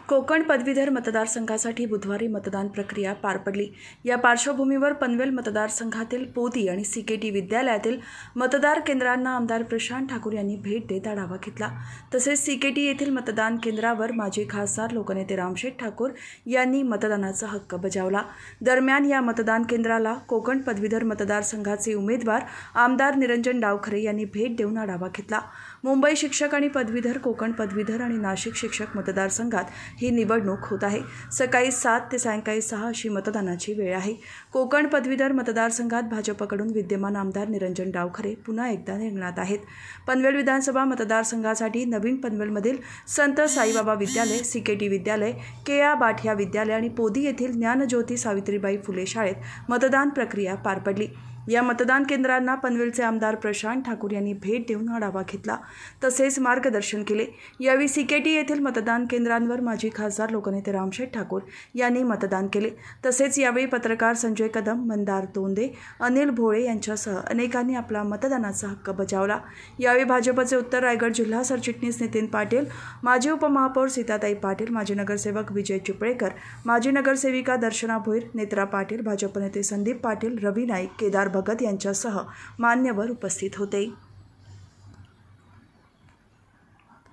कोकण पदवीधर मतदारसंघासाठी बुधवारी मतदान प्रक्रिया पार पडली। या पार्श्वभूमीवर पनवेल मतदारसंघातील पोदी आणि सीकेटी विद्यालयातील मतदार केंद्रांना आमदार प्रशांत ठाकूर यांनी भेट देत आढावा घेतला। तसेच सीकेटी येथील मतदान केंद्रावर माजी खासदार लोकनेते रामशेठ ठाकूर यांनी मतदानाचा हक्क बजावला। दरम्यान या मतदान केंद्राला कोकण पदवीधर मतदारसंघाचे उमेदवार आमदार निरंजन डावखरे यांनी भेट देऊन आढावा घेतला। मुंबई शिक्षक आणि पदवीधर, कोकण पदवीधर आणि नाशिक शिक्षक मतदारसंघात ही निवडणूक होत आहे। सकाळी 7 ते सायंकाळी 6 अशी मतदानाची वेळ आहे। कोकण पदवीधर मतदारसंघात भाजपकडून विद्यमान आमदार निरंजन डावखरे पुन्हा एकदा रिंगणात आहेत। पनवेल विधानसभा मतदारसंघासाठी नवीन पनवेलमधील संत साईबाबा विद्यालय, सीकेटी विद्यालय, के.आ. बाठिया विद्यालय आणि पोदी येथील ज्ञानज्योती सावित्रीबाई फुले शाळेत मतदान प्रक्रिया पार पडली। या मतदान केंद्रांना पनवेलचे आमदार प्रशांत ठाकूर यांनी भेट देऊन आढावा घेतला, तसेच मार्गदर्शन केले। यावेळी सीकेटी येथील मतदान केंद्रांवर माजी खासदार लोकनेते रामशेठ ठाकूर यांनी मतदान केले। तसेच यावेळी पत्रकार संजय कदम, मंदार तोंडे, अनिल भोळे यांच्यासह अनेकांनी आपला मतदानाचा हक्क बजावला। यावेळी भाजपचे उत्तर रायगड जिल्हा सरचिटणीस नितीन पाटील, माजी उपमहापौर सीताताई पाटील, माजी नगरसेवक विजय चिपळेकर, माजी नगरसेविका दर्शना भोईर, नेत्रा पाटील, भाजप नेते संदीप पाटील, रवी नाईक, केदार भगत यांच्यासह मान्यवर उपस्थित होते।